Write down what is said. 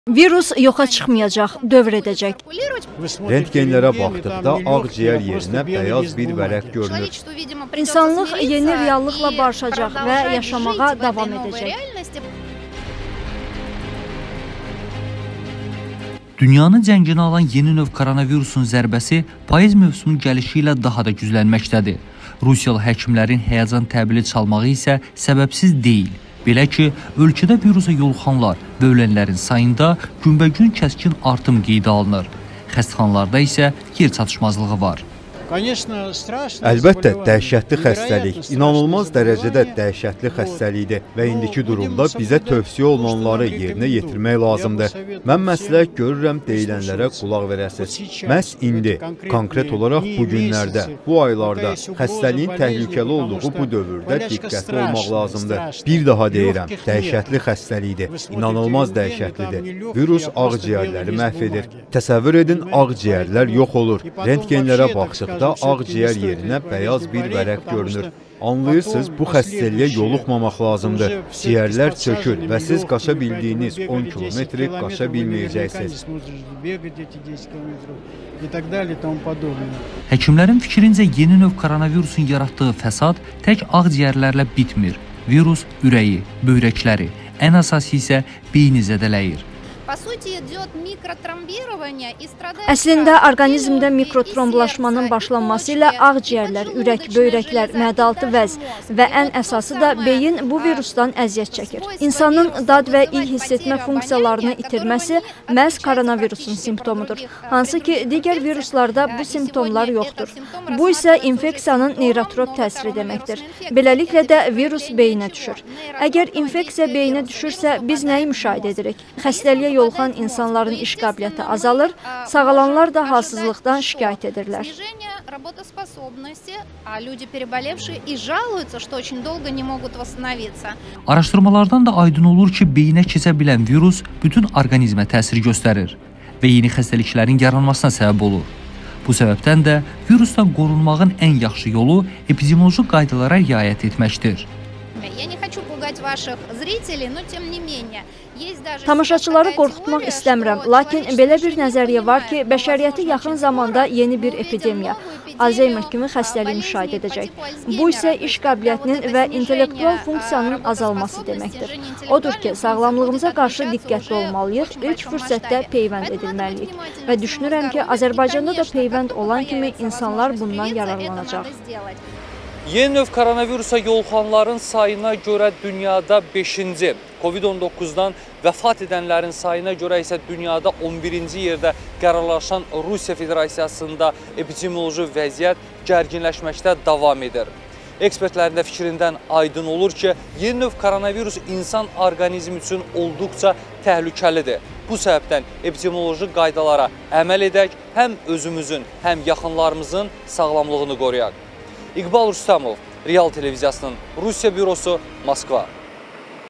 Virus yoxa çıxmayacaq, dövr edəcək. Rentgenlərə baxdıqda ağciyər yerinə bəyaz bir vərəq görünür. İnsanlıq yeni reallıqla barışacaq və yaşamağa davam edəcək. Dünyanın cəngini alan yeni növ koronavirusun zərbəsi payız mövsümün gəlişi ilə daha da güclənməkdədir. Rusiyalı həkimlərin həyəcan təbili çalmağı isə səbəbsiz deyil. Belə ki, ölkədə virusa yoluxanlar və ölənlərin sayında günbəgün kəskin artım qeydə alınır. Xəstəxanalarda isə yer çatışmazlığı var. Əlbəttə, dəhşətli xəstəlik, inanılmaz dərəcədə dəhşətli xəstəlikdir və indiki durumda bizə tövsiyə olunanları yerinə yetirmək lazımdır. Mən məsləhət görürəm deyilənlərə qulaq verəsiniz. Məhz indi, konkret olaraq bu günlərdə, bu aylarda xəstəliyin təhlükəli olduğu bu dövrdə diqqətli olmaq lazımdır. Bir daha deyirəm, dəhşətli xəstəlikdir, inanılmaz dəhşətlidir. Virus ağciyərləri məhv edir. Təsəvvür edin, ağciyərlər yox olur. Rentgenlərə baxdıqda ağciyər yerinə bəyaz bir vərəq görünür. Anlayırsınız, bu xəstəliyə yoluxmamaq lazımdır. Ciyərlər çökür və siz qaça bildiyiniz 10 kilometri qaça bilməyəcəksiniz. Həkimlərin fikrincə yeni növ koronavirusun yaratdığı fəsad tək ağciyərlərlə bitmir. Virus ürəyi, böyrəkləri, ən əsası isə beyni zədələyir. Əslində, orqanizmdə mikrotromblaşmanın başlanması ilə ağciyərlər, ürək, böyrəklər, mədalaltı vəz və ən əsası da beyin bu virusdan əziyyət çəkir. İnsanın dad və iy hiss etmə funksiyalarını itirməsi məhz koronavirusun simptomudur. Hansı ki, digər viruslarda bu simptomlar yoxdur. Bu isə infeksiyanın neyrotrop təsiri deməkdir. Beləliklə də virus beyinə düşür. Əgər infeksiya beyinə düşürsə, biz nəyi müşahidə edirik? Xəstəliyə yoluxan insanların iş qabiliyyəti azalır, sağalanlar da halsızlıqdan şikayət edirlər. Araşdırmalardan da aydın olur ki, beyinə keçə bilən virus bütün orqanizmə təsir göstərir və yeni xəstəliklərin yaranmasına səbəb olur. Bu səbəbdən də virusdan qorunmağın ən yaxşı yolu epidemioloji qaydalara riayət etməkdir. Tamaşaçıları qorxutmaq istəmirəm, lakin belə bir nəzəriyyə var ki, bəşəriyyəti yaxın zamanda yeni bir epidemiya, Alzheimer kimi xəstəlik müşahidə edəcək. Bu isə iş qabiliyyətinin və intellektual funksiyanın azalması deməkdir. Odur ki, sağlamlığımıza qarşı diqqətli olmalıyıq, ilk fürsətdə peyvənd edilməliyik. Və düşünürəm ki, Azərbaycanda da peyvənd olan kimi insanlar bundan yararlanacaq. Yeni növ koronavirusa yoluxanların sayına görə dünyada 5-ci, Covid-19-dan vəfat edənlərin sayına görə isə dünyada 11-ci yerdə qərarlaşan Rusiya Federasiyasında epidemioloji vəziyyət gərginləşməkdə davam edir. Ekspertlərin də fikrindən aydın olur ki, yeni növ koronavirus insan orqanizmi üçün olduqca təhlükəlidir. Bu səbəbdən epidemioloji qaydalara əməl edək, həm özümüzün, həm yaxınlarımızın sağlamlığını qoruyaq. İqbal Rüstəmov, Real Televiziyasının Rusiya bürosu, Moskva.